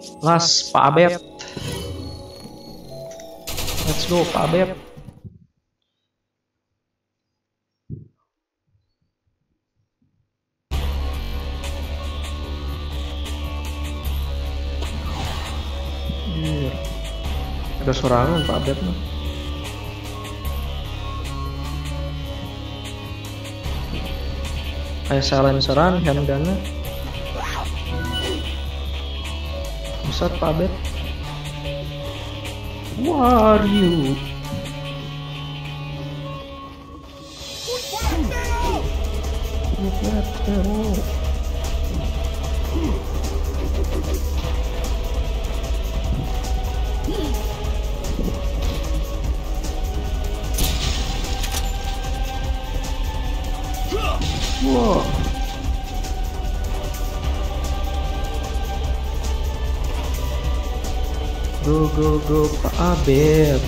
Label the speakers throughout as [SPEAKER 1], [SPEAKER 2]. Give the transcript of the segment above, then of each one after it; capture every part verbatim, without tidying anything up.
[SPEAKER 1] Las Pak Abed. Let's go Pak Abed. Ada serangan Pak Abed mah. Kayak silenceran handgunnya. Pusat Pak Abed. Who are you? Wow. Go go go Pak Abed.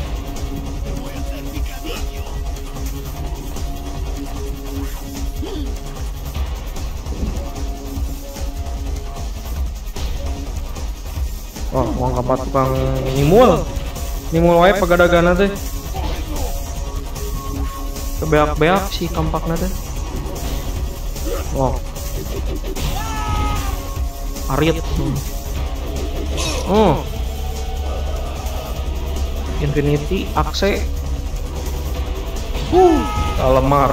[SPEAKER 1] Oh, uang kapat tukang nimul. Nimul wae pagadagana teh. Kebeak-beak si kampakna teh. Oh. Arit. Oh. Infinity Axe. Uh, Kalemar.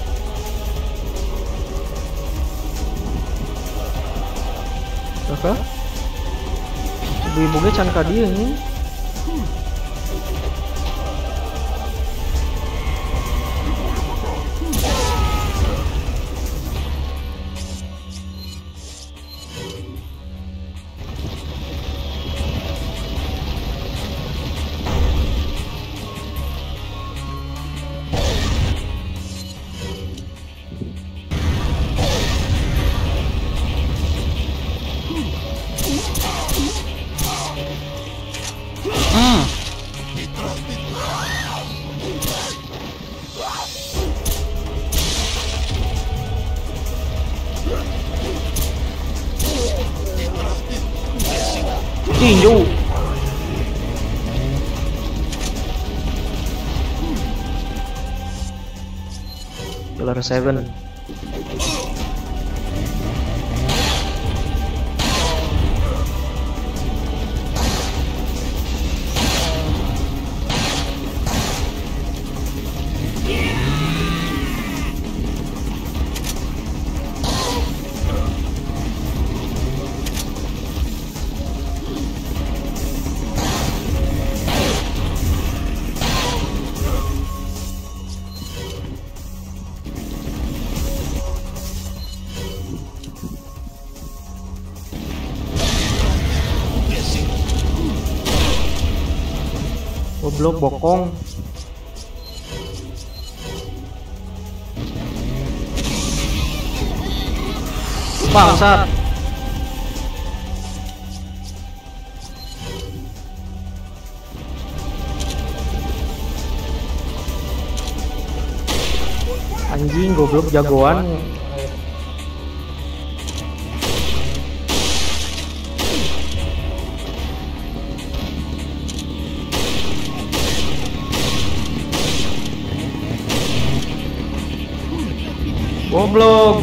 [SPEAKER 1] Kakak? Ibu-ibu ge can ka dieu nih. Tinju. Killer seven. Goblok bokong. Bangsat. Anjing goblok jagoan. Goblok.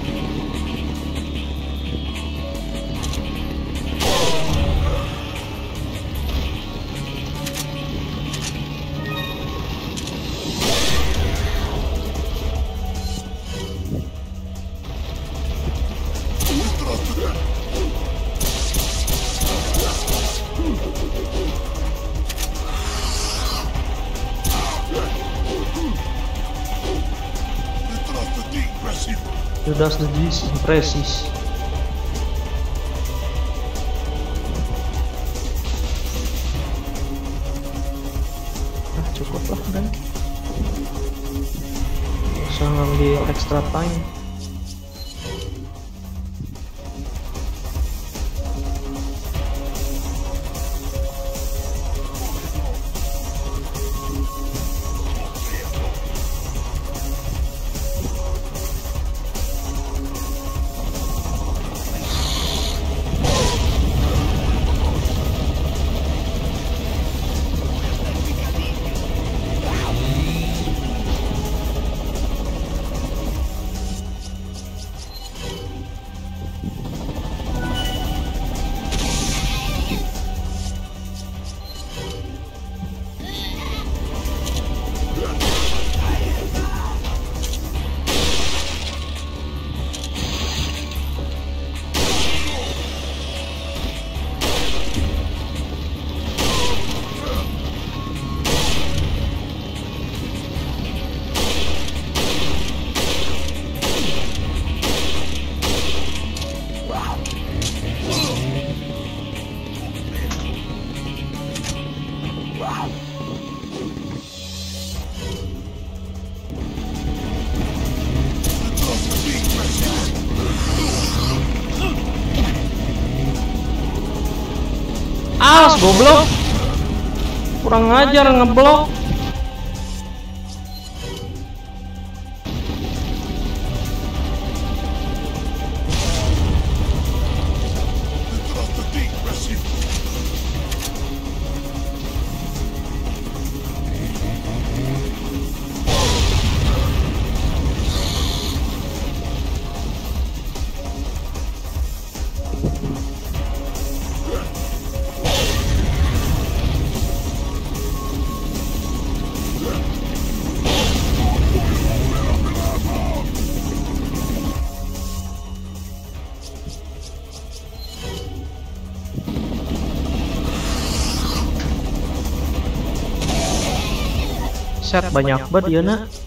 [SPEAKER 1] Judas the Beast impresis. Ah, cukup lah kan. Usah ngambil extra time. Awas goblok. Kurang ajar ngeblok. Set banyak banget ya nak.